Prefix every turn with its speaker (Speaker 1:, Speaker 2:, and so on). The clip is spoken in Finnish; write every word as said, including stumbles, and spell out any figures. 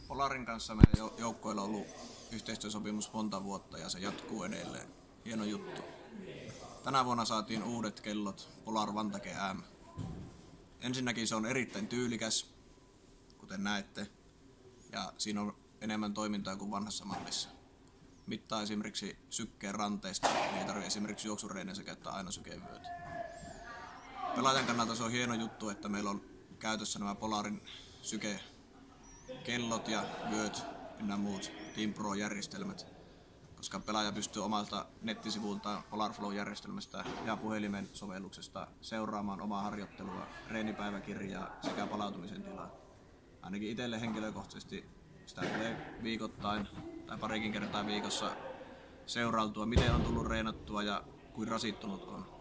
Speaker 1: Polarin kanssa meidän joukkoilla on ollut yhteistyösopimus monta vuotta ja se jatkuu edelleen. Hieno juttu. Tänä vuonna saatiin uudet kellot Polar Vantage M. Ensinnäkin se on erittäin tyylikäs, kuten näette, ja siinä on enemmän toimintaa kuin vanhassa mallissa. Mittaa esimerkiksi sykkeen ranteista, niin ei tarvitse esimerkiksi juoksureineissä käyttää aina sykevyötä. Pelaajan kannalta se on hieno juttu, että meillä on käytössä nämä Polarin sykekellot ja vyöt ynnä muut Team Pro-järjestelmät, koska pelaaja pystyy omalta nettisivultaan PolarFlow-järjestelmästä ja puhelimen sovelluksesta seuraamaan omaa harjoittelua, treenipäiväkirjaa sekä palautumisen tilaa. Ainakin itselle henkilökohtaisesti sitä tulee viikoittain tai parikin kertaa viikossa seurailtua, miten on tullut reenattua ja kuin rasittunut on.